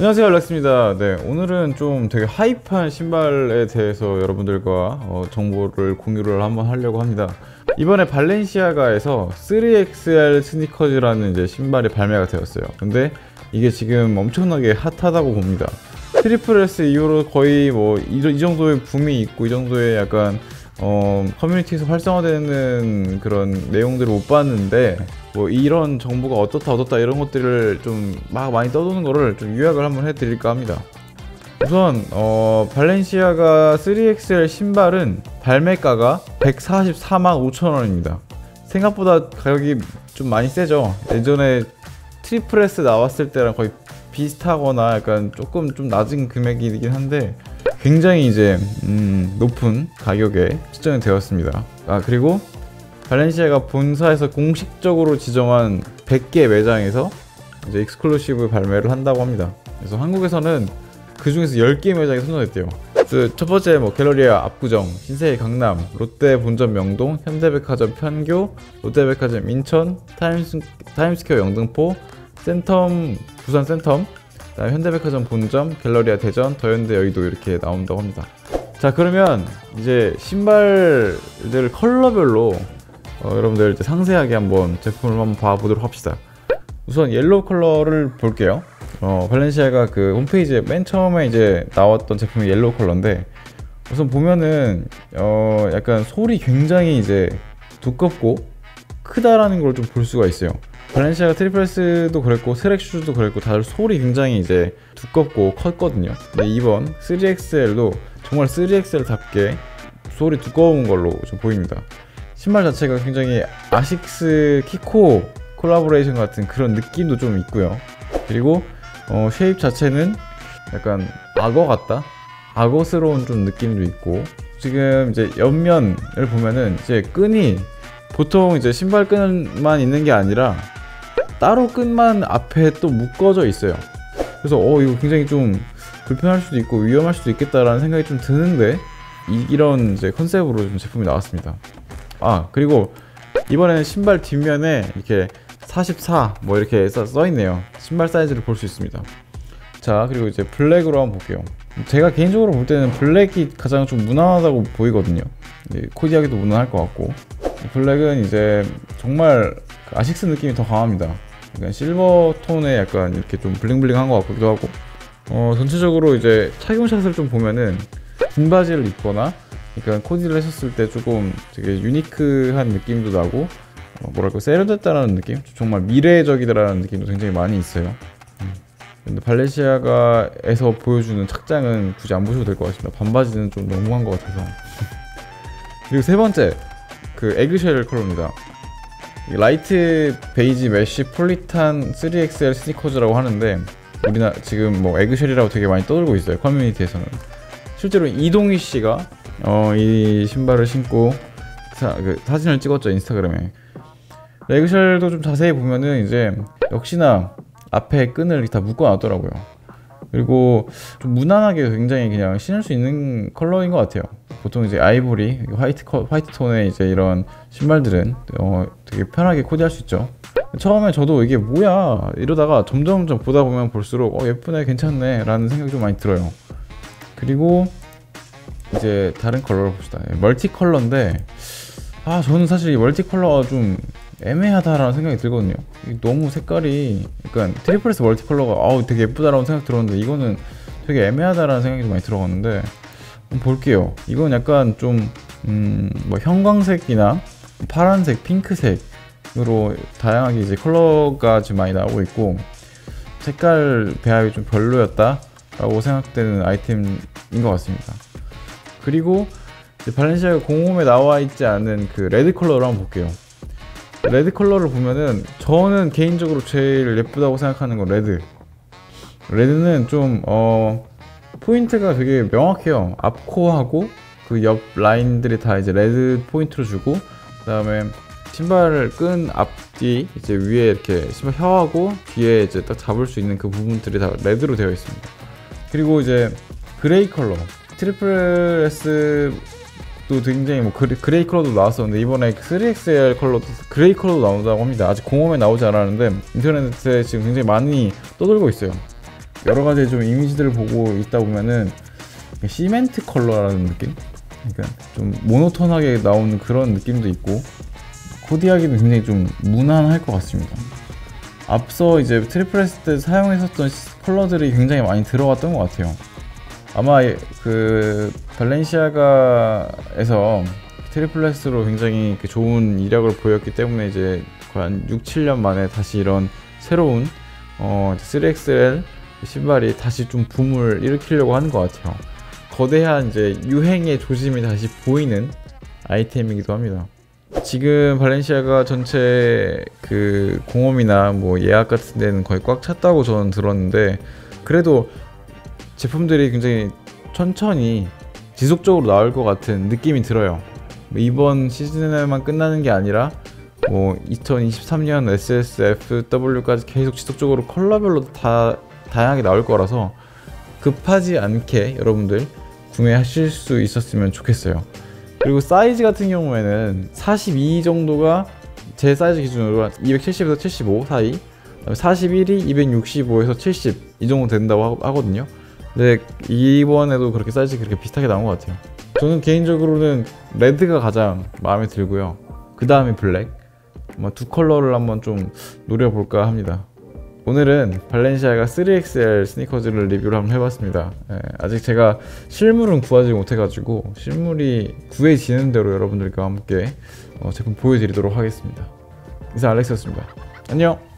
안녕하세요, 알렉스입니다. 네, 오늘은 좀 되게 하이프한 신발에 대해서 여러분들과 정보를 공유를 한번 하려고 합니다. 이번에 발렌시아가에서 3XL 스니커즈라는 이제 신발이 발매가 되었어요. 근데 이게 지금 엄청나게 핫하다고 봅니다. 트리플 S 이후로 거의 뭐 이 정도의 붐이 있고 이 정도의 약간 커뮤니티에서 활성화되는 그런 내용들을 못 봤는데, 뭐 이런 정보가 어떻다 이런 것들을 좀 막 많이 떠도는 거를 좀 요약을 한번 해드릴까 합니다. 우선 발렌시아가 3XL 신발은 발매가가 144만 5천원입니다 생각보다 가격이 좀 많이 세죠. 예전에 트리플 S 나왔을 때랑 거의 비슷하거나 약간 조금 좀 낮은 금액이긴 한데 굉장히 이제 높은 가격에 측정이 되었습니다. 그리고 발렌시아가 본사에서 공식적으로 지정한 100개 매장에서 이제 익스클루시브 발매를 한다고 합니다. 그래서 한국에서는 그 중에서 10개 매장이 선정됐대요. 첫 번째 갤러리아 압구정, 신세계 강남, 롯데 본점 명동, 현대백화점 편교, 롯데백화점 인천, 타임스퀘어 영등포, 센텀 부산 센텀, 그다음에 현대백화점 본점, 갤러리아 대전, 더현대 여의도 이렇게 나온다고 합니다. 자, 그러면 이제 신발들 컬러별로 여러분들 이제 상세하게 한번 제품을 한번 봐보도록 합시다. 우선 옐로우 컬러를 볼게요. 발렌시아가 그 홈페이지에 맨 처음에 이제 나왔던 제품이 옐로우 컬러인데, 우선 보면은 약간 솔이 굉장히 이제 두껍고 크다라는 걸 좀 볼 수가 있어요. 발렌시아가 트리플 S도 그랬고 스랙 슈즈도 그랬고 다들 솔이 굉장히 이제 두껍고 컸거든요. 근데 이번 3XL도 정말 3XL답게 솔이 두꺼운 걸로 좀 보입니다. 신발 자체가 굉장히 아식스 키코 콜라보레이션 같은 그런 느낌도 좀 있고요. 그리고 쉐입 자체는 약간 악어 같다? 악어스러운 좀 느낌도 있고, 지금 이제 옆면을 보면은 이제 끈이 보통 이제 신발 끈만 있는 게 아니라 따로 끈만 앞에 또 묶어져 있어요. 그래서 이거 굉장히 좀 불편할 수도 있고 위험할 수도 있겠다라는 생각이 좀 드는데, 이런 이제 컨셉으로 좀 제품이 나왔습니다. 그리고 이번에는 신발 뒷면에 이렇게 44 뭐 이렇게 써 있네요. 신발 사이즈를 볼 수 있습니다. 자, 그리고 이제 블랙으로 한번 볼게요. 제가 개인적으로 볼 때는 블랙이 가장 좀 무난하다고 보이거든요. 코디하기도 무난할 것 같고, 블랙은 이제 정말 아식스 느낌이 더 강합니다. 약간 실버 톤에 약간 이렇게 좀 블링블링한 것 같기도 하고, 전체적으로 이제 착용샷을 좀 보면은 긴 바지를 입거나 그러니까 코디를 하셨을 때 조금 되게 유니크한 느낌도 나고, 뭐랄까 세련됐다라는 느낌? 정말 미래적이다라는 느낌도 굉장히 많이 있어요. 근데 발렌시아가에서 보여주는 착장은 굳이 안 보셔도 될 것 같습니다. 반바지는 좀 너무한 것 같아서. 그리고 세 번째, 그 에그쉘 컬러입니다. 라이트 베이지 메쉬 폴리탄 3XL 스니커즈라고 하는데, 우리나라 지금 뭐 에그쉘이라고 되게 많이 떠들고 있어요, 커뮤니티에서는. 실제로 이동희 씨가 이 신발을 신고 사진을 찍었죠, 인스타그램에. 에그쉘도 좀 자세히 보면은 이제 역시나 앞에 끈을 다 묶어놨더라고요. 그리고 좀 무난하게 굉장히 그냥 신을 수 있는 컬러인 것 같아요. 보통 이제 아이보리, 화이트 톤의 이제 이런 신발들은 되게 편하게 코디할 수 있죠. 처음에 저도 이게 뭐야 이러다가 점점 보다 보면 볼수록 예쁘네, 괜찮네 라는 생각이 좀 많이 들어요. 그리고 이제 다른 컬러를 봅시다. 멀티 컬러인데, 저는 사실 이 멀티 컬러가 좀 애매하다라는 생각이 들거든요. 너무 색깔이 약간 트리플 S 멀티 컬러가 되게 예쁘다라는 생각 들었는데, 이거는 되게 애매하다라는 생각이 좀 많이 들어갔는데, 한번 볼게요. 이건 약간 좀 뭐 형광색이나 파란색, 핑크색으로 다양하게 이제 컬러가 지금 많이 나오고 있고, 색깔 배합이 좀 별로였다라고 생각되는 아이템인 것 같습니다. 그리고 발렌시아가 공홈에 나와 있지 않은 그 레드 컬러로 한번 볼게요. 레드 컬러를 보면은 저는 개인적으로 제일 예쁘다고 생각하는 건 레드는 좀 포인트가 되게 명확해요. 앞코하고 그 옆 라인들이 다 이제 레드 포인트로 주고, 그 다음에 신발을 끈 앞뒤 이제 위에 이렇게 신발 혀하고 뒤에 이제 딱 잡을 수 있는 그 부분들이 다 레드로 되어 있습니다. 그리고 이제 그레이 컬러, 트리플 S 또 굉장히 뭐 그레이 컬러도 나왔었는데, 이번에 3XL 컬러도 그레이 컬러도 나온다고 합니다. 아직 공홈에 나오지 않았는데 인터넷에 지금 굉장히 많이 떠돌고 있어요. 여러 가지 좀 이미지들을 보고 있다 보면은 시멘트 컬러라는 느낌? 그러니까 좀 모노톤하게 나오는 그런 느낌도 있고 코디하기도 굉장히 좀 무난할 것 같습니다. 앞서 이제 트리플 S 때 사용했었던 컬러들이 굉장히 많이 들어갔던 것 같아요. 아마 그 발렌시아가에서 트리플 S로 굉장히 좋은 이력을 보였기 때문에 이제 거의 한 6, 7년 만에 다시 이런 새로운 3XL 신발이 다시 좀 붐을 일으키려고 하는 것 같아요. 거대한 이제 유행의 조짐이 다시 보이는 아이템이기도 합니다. 지금 발렌시아가 전체 그 공홈이나 뭐 예약 같은 데는 거의 꽉 찼다고 저는 들었는데, 그래도 제품들이 굉장히 천천히 지속적으로 나올 것 같은 느낌이 들어요. 이번 시즌에만 끝나는 게 아니라 뭐 2023년 SSFW까지 계속 지속적으로 컬러별로 다 다양하게 나올 거라서 급하지 않게 여러분들 구매하실 수 있었으면 좋겠어요. 그리고 사이즈 같은 경우에는 42 정도가 제 사이즈 기준으로 270에서 75 사이, 41이 265에서 70 이 정도 된다고 하거든요. 근데 이번에도 그렇게 사이즈 그렇게 비슷하게 나온 것 같아요. 저는 개인적으로는 레드가 가장 마음에 들고요. 그 다음에 블랙, 두 컬러를 한번 좀 노려볼까 합니다. 오늘은 발렌시아가 3XL 스니커즈를 리뷰를 한번 해봤습니다. 아직 제가 실물은 구하지 못해가지고 실물이 구해지는 대로 여러분들과 함께 제품 보여드리도록 하겠습니다. 이상 알렉스였습니다. 안녕!